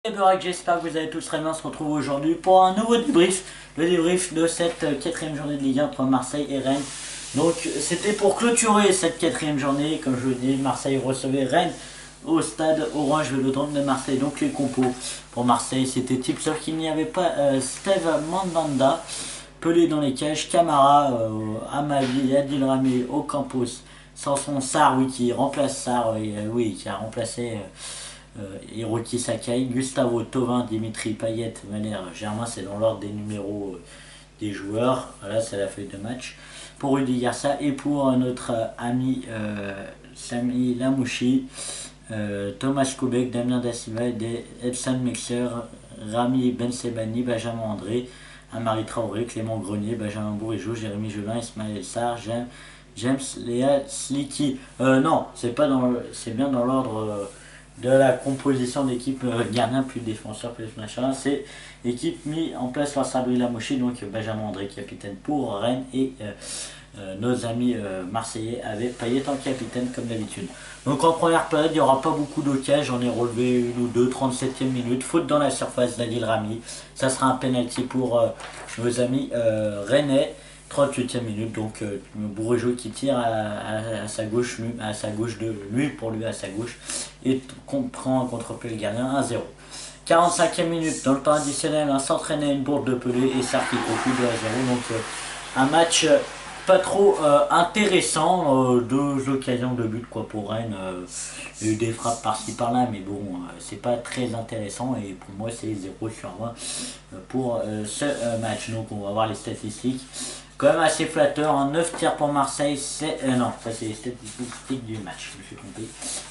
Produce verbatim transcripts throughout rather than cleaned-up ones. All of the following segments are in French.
Et Burak, j'espère que vous allez tous très bien. On se retrouve aujourd'hui pour un nouveau débrief, le débrief de cette quatrième journée de Ligue un entre Marseille et Rennes. Donc c'était pour clôturer cette quatrième journée, comme je vous le dis, Marseille recevait Rennes au stade Orange Vélodrome de Marseille. Donc les compos pour Marseille c'était type, sauf qu'il n'y avait pas euh, Steve Mandanda, Pelé dans les cages, Camara, euh, Amavi, Adil Rami, Ocampos, Sanson, Sarr, oui, qui remplace Sarr, euh, oui, qui a remplacé... Euh, Euh, Hiroki Sakai, Gustavo, Thauvin, Dimitri, Payet, Valère, Germain, c'est dans l'ordre des numéros euh, des joueurs. Voilà, c'est la feuille de match. Pour Rudy Garcia et pour notre euh, ami euh, Sami Lamouchi, euh, Thomas Koubek, Damien Da Silva, Edson Mexer, Rami Bensebani, Benjamin André, Amari Traoré, Clément Grenier, Benjamin Bourigeau, Jérémy Jolin, Ismaël Sarr, James, James Léa Sliki. Euh, non, c'est pas dans c'est bien dans l'ordre. Euh, de la composition d'équipe euh, gardien plus défenseur plus machin, c'est l'équipe mise en place par Sabri Lamouchi, donc Benjamin André capitaine pour Rennes et euh, euh, nos amis euh, marseillais avec Payet en capitaine comme d'habitude. Donc en première période il n'y aura pas beaucoup d'occasions, j'en ai relevé une ou deux, trente-septième minute, faute dans la surface d'Adil Rami, ça sera un penalty pour euh, nos amis euh, rennais. trente-huitième minute, donc euh, Bourigeau qui tire à, à, à sa gauche, lui, à sa gauche de lui pour lui à sa gauche et prend un contre-pied le gardien un zéro. quarante-cinquième minute, dans le temps additionnel, un s'entraînait une bourde de Pelé et Sarr qui conclut deux à zéro. Donc euh, un match euh, pas trop euh, intéressant, euh, deux occasions de but quoi pour Rennes. Euh, il y a eu des frappes par-ci par-là, mais bon, euh, c'est pas très intéressant et pour moi c'est zéro sur vingt euh, pour euh, ce euh, match. Donc on va voir les statistiques. Quand même assez flatteur, hein. neuf tirs pour Marseille, c'est... Euh, non, ça c'est les statistiques du match, je me suis trompé.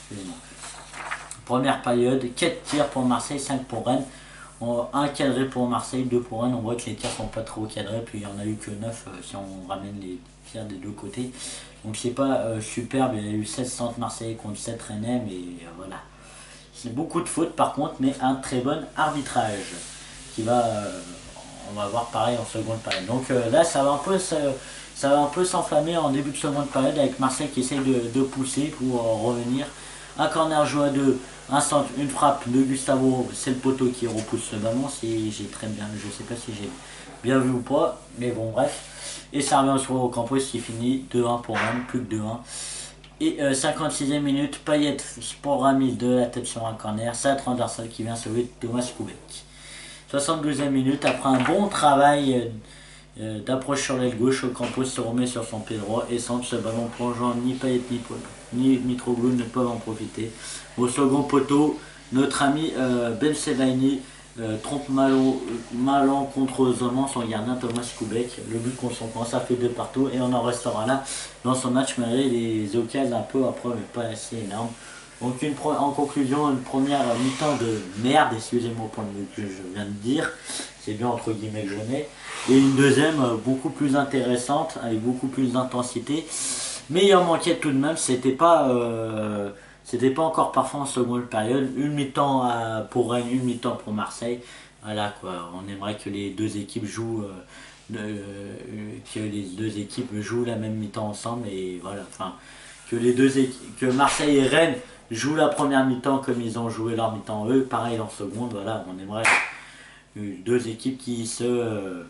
Première période, quatre tirs pour Marseille, cinq pour Rennes. un cadré pour Marseille, deux pour Rennes. On voit que les tirs sont pas trop cadrés, puis il n'y en a eu que neuf euh, si on ramène les tirs des deux côtés. Donc c'est pas euh, superbe, il y a eu seize centres Marseillais contre sept Rennais, mais euh, voilà. C'est beaucoup de fautes par contre, mais un très bon arbitrage qui va... Euh, on va voir pareil en seconde période. Donc euh, là, ça va un peu ça, ça va un peu s'enflammer en début de seconde période avec Marseille qui essaye de, de pousser pour euh, revenir. Un corner joué à deux, un centre, une frappe de Gustavo, c'est le poteau qui repousse le ballon. Si j'ai très bien, je sais pas si j'ai bien vu ou pas, mais bon bref. Et ça revient sur Ocampos qui finit deux un pour Rennes, plus que deux un. Et euh, cinquante-sixième minute, Payet pour Rami de la tête sur un corner, c'est Anderson qui vient sauver Thomas Koubek. soixante-douzième minute, après un bon travail euh, d'approche sur l'aile gauche, Ocampos se remet sur son pied droit et centre ce ballon plongeant, ni Payet ni, ni Mitroglou ne peuvent en profiter. Au second poteau, notre ami euh, Bensebaini euh, trompe malencontreusement son gardien Thomas Koubek. Le but consentant, ça fait deux partout et on en restera là dans son match malgré les occasions un peu après mais pas assez énormes. Donc une en conclusion, une première mi-temps de merde, excusez-moi pour le mot que je viens de dire, c'est bien entre guillemets que je mets, et une deuxième euh, beaucoup plus intéressante, avec beaucoup plus d'intensité, mais il en manquait tout de même, c'était pas, euh, c'était pas encore parfait en seconde période, une mi-temps pour Rennes, une mi-temps pour Marseille, voilà quoi, on aimerait que les deux équipes jouent, euh, euh, que les deux équipes jouent la même mi-temps ensemble, et voilà, enfin, que les deux équipes, que Marseille et Rennes jouent la première mi-temps comme ils ont joué leur mi-temps eux, pareil en seconde, voilà, on aimerait deux équipes qui se euh,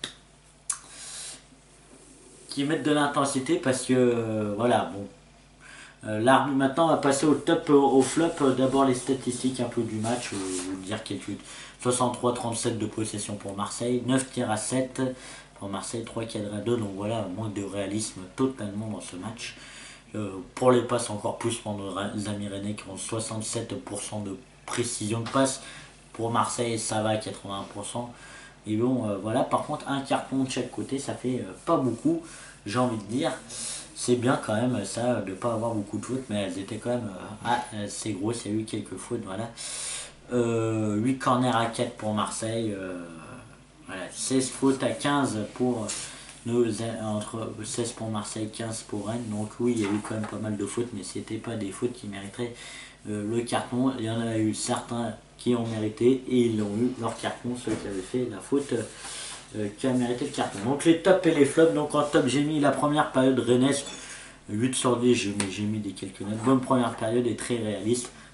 qui mettent de l'intensité parce que euh, voilà, bon. Euh, l'arbitre maintenant on va passer au top, au, au flop, d'abord les statistiques un peu du match, euh, je vais vous dire quelques soixante-trois trente-sept de possession pour Marseille, neuf tirs à sept pour Marseille, trois cadres à deux, donc voilà, manque de réalisme totalement dans ce match. Euh, pour les passes encore plus pour nos amis rennais qui ont soixante-sept pour cent de précision de passe. Pour Marseille ça va à quatre-vingts pour cent. Et bon euh, voilà, par contre un carton de chaque côté ça fait euh, pas beaucoup, j'ai envie de dire. C'est bien quand même ça de pas avoir beaucoup de fautes, mais elles étaient quand même euh, assez grosses, il y a eu quelques fautes, voilà. Euh, huit corners à quatre pour Marseille, euh, voilà, seize fautes à quinze pour... Nous, entre seize pour Marseille, quinze pour Rennes. Donc oui, il y a eu quand même pas mal de fautes, mais c'était pas des fautes qui mériteraient euh, le carton. Il y en a eu certains qui ont mérité et ils l'ont eu leur carton, ceux qui avaient fait la faute euh, qui a mérité le carton. Donc les tops et les flops. Donc en top, j'ai mis la première période rennaise, huit sur dix, j'ai mis des quelques notes. Bonne première période et très réaliste.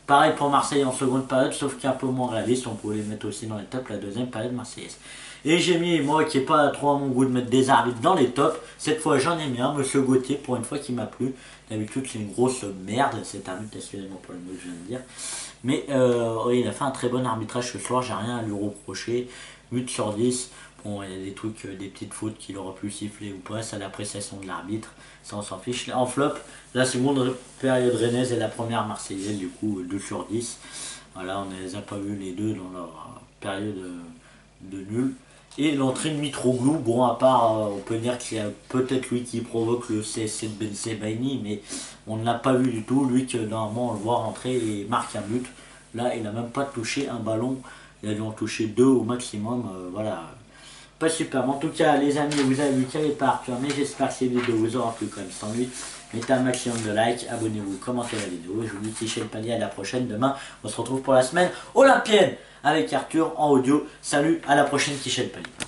Pareil pour Marseille en seconde période, sauf qu'un peu moins réaliste, on pouvait les mettre aussi dans les tops la deuxième période marseillaise. Et j'ai mis, moi qui n'ai pas trop à mon goût de mettre des arbitres dans les tops, cette fois j'en ai mis un, Monsieur Gauthier, pour une fois qui m'a plu. D'habitude c'est une grosse merde cet arbitre, excusez-moi pour le mot que je viens de dire. Mais euh, oui, il a fait un très bon arbitrage ce soir, j'ai rien à lui reprocher. huit sur dix, bon il y a des trucs, des petites fautes qu'il aurait pu siffler ou pas, c'est l'appréciation de l'arbitre, ça on s'en fiche. En flop, la seconde période rennaise et la première marseillaise, du coup deux sur dix. Voilà, on ne les a pas vus les deux dans leur période de nul. Et l'entrée de Mitroglou, bon à part, euh, on peut dire qu'il y a peut-être lui qui provoque le C S C de Ben Sebaini, mais on ne l'a pas vu du tout, lui que normalement on le voit rentrer et marque un but. Là il n'a même pas touché un ballon, il a dû en toucher deux au maximum, euh, voilà. Pas super, mais en tout cas les amis, vous avez vu qu'il n'y avait pas Arthur, mais j'espère que cette vidéo vous aura plu comme sans lui. Mettez un maximum de likes, abonnez-vous, commentez la vidéo, je vous dis Tiché le palier, à la prochaine, demain on se retrouve pour la semaine olympienne avec Arthur en audio. Salut, à la prochaine Tiché le palier.